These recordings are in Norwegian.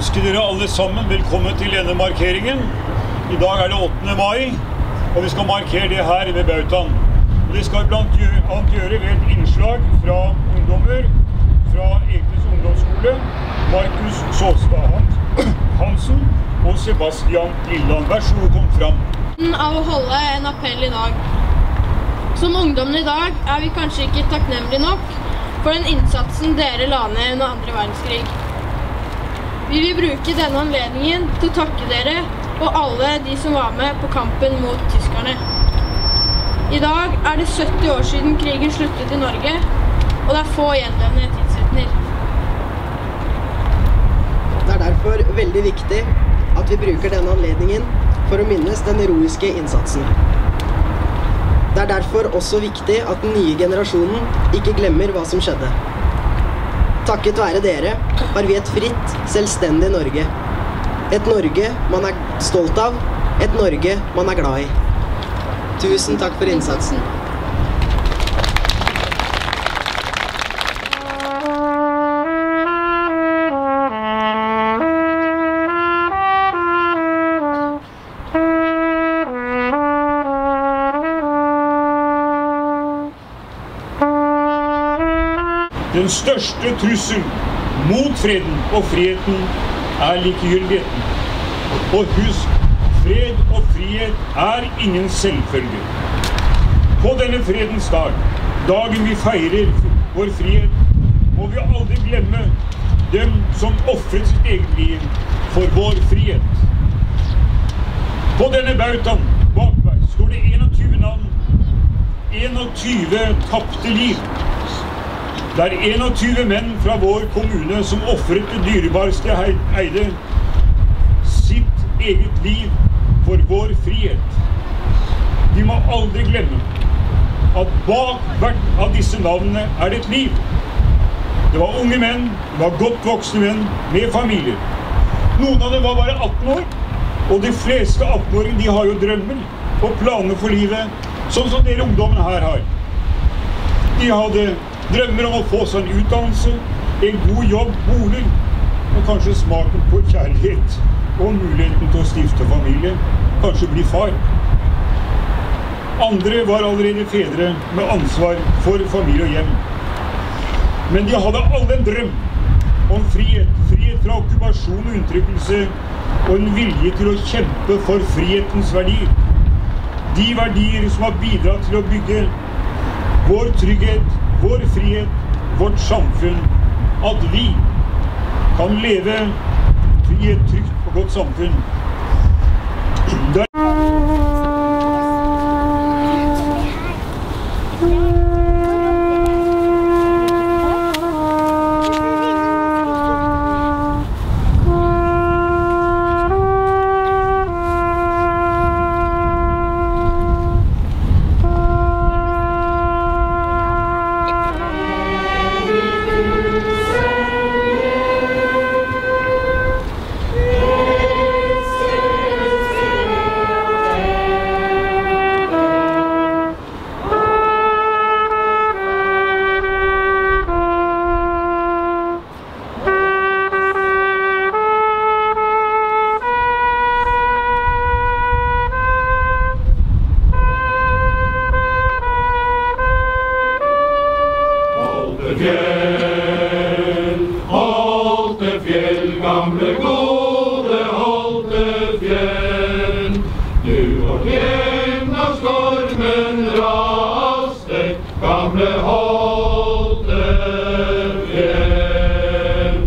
ønske dere alle sammen velkommen til denne markeringen. I dag er det 8. mai, og vi skal markere det her ved Bautaen. Det skal blant annet gjøre ved et innslag fra ungdommer fra Eknes ungdomsskole, Markus Såstad Hansen og Sebastian Lilland. Vær så god, kom fram. Av å holde en appell i dag. Som ungdommen i dag er vi kanskje ikke takknemlige nok for den innsatsen dere la ned under 2. verdenskrig. Vi vil bruke denne anledningen til å takke dere og alle de som var med på kampen mot tyskerne. I dag er det 70 år siden krigen sluttet i Norge, og det er få gjenlevende tidsvitner. Det er derfor veldig viktig at vi bruker denne anledningen for å minnes den heroiske innsatsen. Det er derfor også viktig at den nye generasjonen ikke glemmer hva som skjedde. Takket være dere har vi et fritt, selvstendig Norge. Et Norge man er stolt av, et Norge man er glad i. Tusen takk for innsatsen. Den største trussel mot freden og friheten er likegyldigheten. Og husk, fred og frihet er ingen selvfølge. På denne fredens dag, dagen vi feirer vår frihet, må vi aldri glemme dem som offret sitt eget liv for vår frihet. På denne Bautaen bak meg står det 21 navn, 21 tapte liv. Det er 21 menn fra vår kommune som offret det dyrebareste eide, sitt eget liv for vår frihet. Vi må aldri glemme at bak hvert av disse navnene er det et liv. Det var unge menn, det var godt voksne menn med familier. Noen av dem var bare 18 år, og de fleste 18-åringer de har jo drømmer og planer for livet, sånn som dere ungdommene her har. De hadde drømmer om å få seg en utdannelse, en god jobb, bolig, og kanskje smaken på kjærlighet og muligheten til å stifte familie, kanskje bli far. Andre var allerede fedre med ansvar for familie og hjem. Men de hadde alle en drøm om frihet, frihet fra okkupasjon og undertrykkelse, og en vilje til å kjempe for frihetens verdier. De verdier som har bidratt til å bygge vår trygghet, vår frihet, vårt samfunn, at vi kan leve i et trygt og godt samfunn. Holte fjell, gamle gode Holte fjell. Du fortjent av stormen raste, gamle Holte fjell.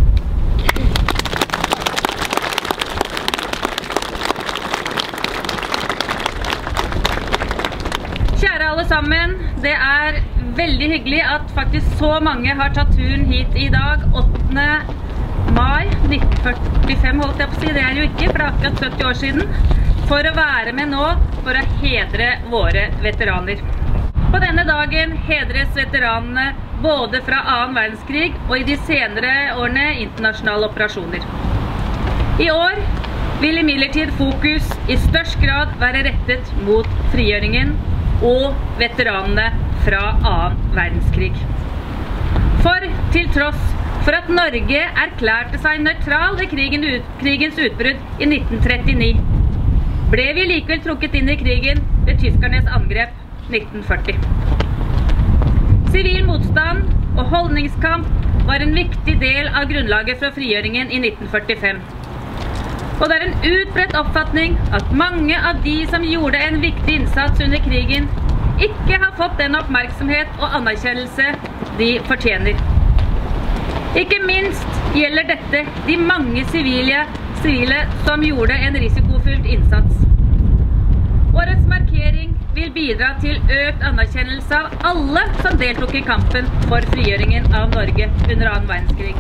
Kjære alle sammen, det er veldig hyggelig at faktisk så mange har tatt turen hit i dag, 8. mai 1945 holdt jeg på å si, det er jo ikke, for det er akkurat 70 år siden, for å være med nå for å hedre våre veteraner. På denne dagen hedres veteranene både fra 2. verdenskrig og i de senere årene internasjonale operasjoner. I år vil imidlertid fokus i størst grad være rettet mot frigjøringen og veteranene fra 2. verdenskrig. For til tross for at Norge erklærte seg nøytral ved krigens utbrudd i 1939. Ble vi likevel trukket inn i krigen ved tyskernes angrep 1940. Sivil motstand og holdningskamp var en viktig del av grunnlaget for frigjøringen i 1945. Og det er en utbredt oppfatning at mange av de som gjorde en viktig innsats under krigen, ikke har fått den oppmerksomhet og anerkjennelse de fortjener. Ikke minst gjelder dette de mange sivile som gjorde en risikofylt innsats. Årets markering vil bidra til økt anerkjennelse av alle som deltok i kampen for frigjøringen av Norge under 2. verdenskrig.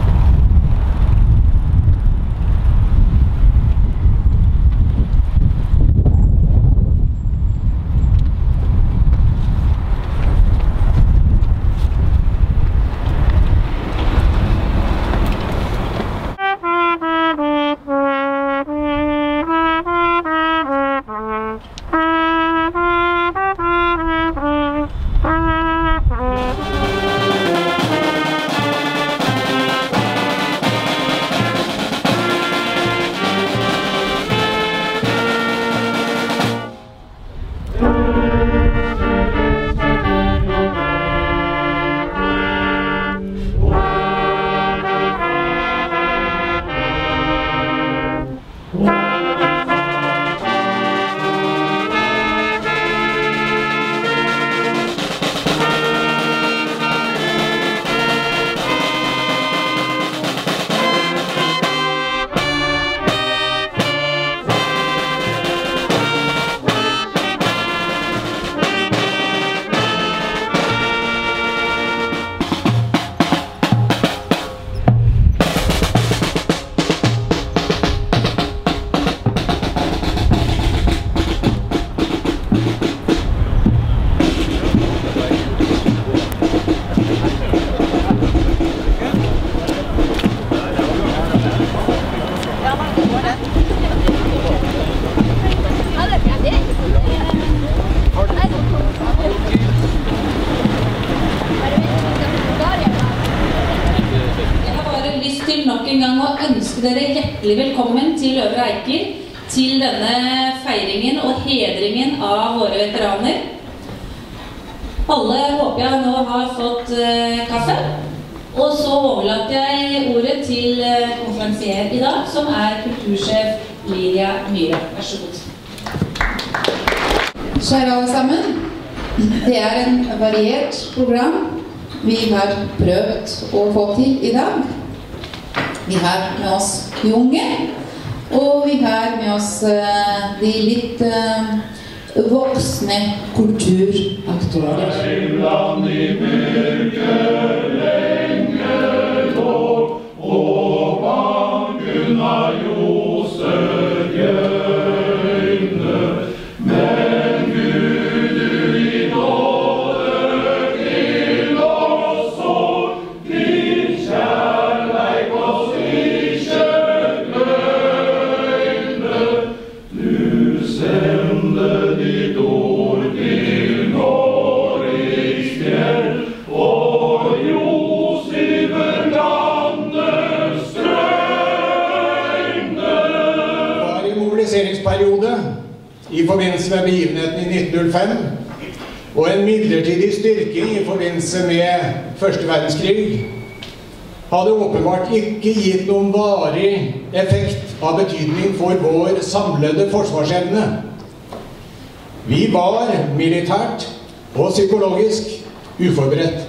Dere hjertelig velkommen til Øvre Eiker, til denne feiringen og hedringen av våre veteraner. Alle håper jeg nå har fått kaffe, og så overlater jeg ordet til konferansier i dag, som kultursjef Liria Myhre. Vær så god. Kjære alle sammen, det en variert program vi har prøvd å få til i dag. Vi har med oss de unge, og vi har med oss de litt voksne kulturaktører. Land i mørket lenge lå, og vangen av Josef gjøyne. Men Gud, du i nåde til oss, og din kjærleik oss ikke gløyne. Du sende ditt ord til Norges fjell, og ljos over landets strøyne. Det var en mobiliseringsperiode i forbindelse med begivenheten i 1905, og en midlertidig styrking i forbindelse med Første verdenskrig hadde åpenbart ikke gitt noen varig effekt av betydning for vår samlede forsvarsevne. Vi var militært og psykologisk uforberedt.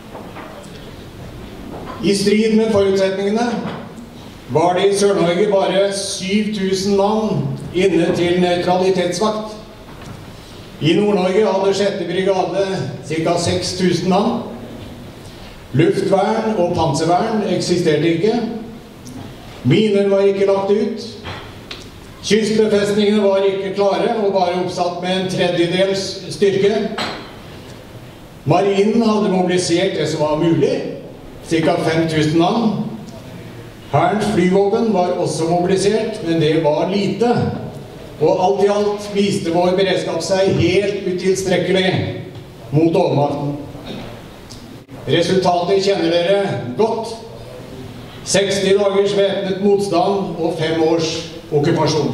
I strid med forutsetningene var det i Sør-Norge bare 7000 mann inne til nøytralitetsvakt. I Nord-Norge hadde 6. brigade ca. 6000 mann. Luftvern og panservern eksisterte ikke. Miner var ikke lagt ut. Kystbefestningene var ikke klare og bare oppsatt med 1/3 styrke. Marinen hadde mobilisert det som var mulig, ca. 5000 mann. Hærens flyvåpen var også mobilisert, men det var lite. Og alt i alt viste vår beredskap seg helt utilstrekkelig mot overmakten. Resultatet kjenner dere godt. 60 dagers væpnet motstand og 5 års okkupasjon.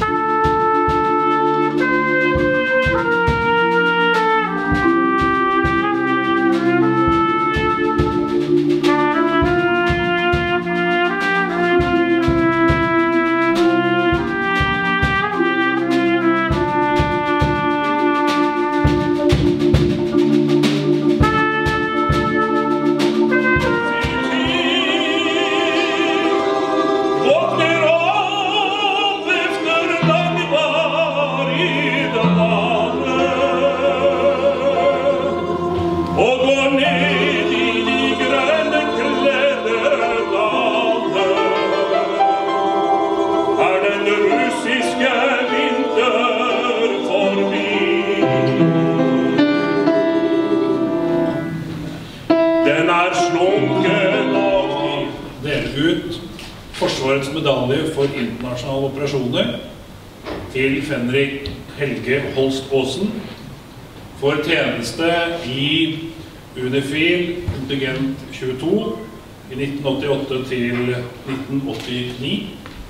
Forsvarets medalje for internasjonale operasjoner til Fenrik Helge Holst Aasen for tjeneste i UNIFIL kontingent 22 i 1988 til 1989.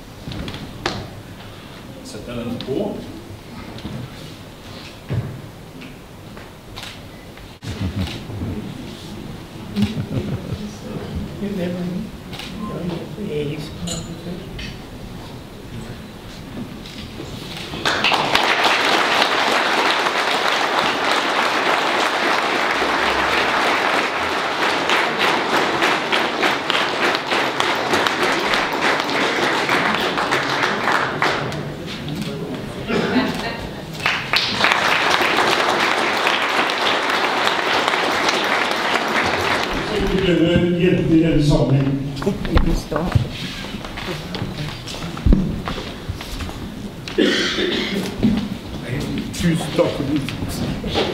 Setter jeg den på. Jenter i denne sammenheng. Tusen takk for det.